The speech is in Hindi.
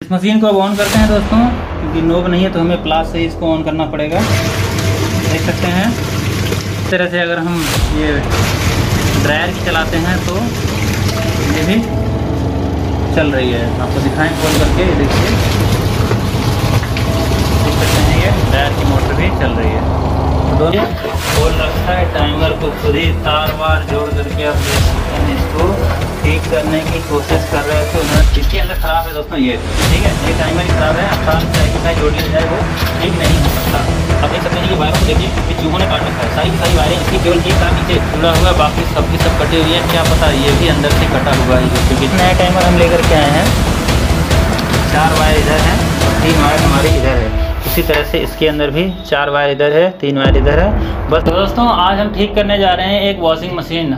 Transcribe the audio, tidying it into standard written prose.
इस मशीन को अब ऑन करते हैं दोस्तों, क्योंकि नोब नहीं है तो हमें प्लास से इसको ऑन करना पड़ेगा। देख सकते हैं इस तरह से अगर हम ये ड्रायर की चलाते हैं तो ये भी चल रही है। आपको दिखाएं खोल करके, ये देखिए देख सकते हैं ये ड्रायर की मोटर भी चल रही है। दोनों खोल रखा है, टाइमर को खुद ही तार वार जोड़ करके आप देख सकते हैं इसको ठीक करने की कोशिश कर रहे थे। इसके अंदर ख़राब है दोस्तों ये, ठीक है, ये टाइमर ही ख़राब है। अब चाहे जोड़ लिया जाए वो ठीक नहीं हो सकता। अब देख सकते हैं कि वायर को देखिए कि चूहों ने काट रखा है, सारी की सारी वायरें इसकी केवल एक तार नीचे जुड़ा हुआ है, बाकी सबकी सब कटी हुई है। क्या पता ये भी अंदर से कटा हुआ है, क्योंकि नया टाइमर हम लेकर के आए हैं। 4 वायर इधर हैं और 3 वायर हमारी इधर है। उसी तरह से इसके अंदर भी 4 वायर इधर है, 3 वायर इधर है। बस दोस्तों आज हम ठीक करने जा रहे हैं एक वॉशिंग मशीन।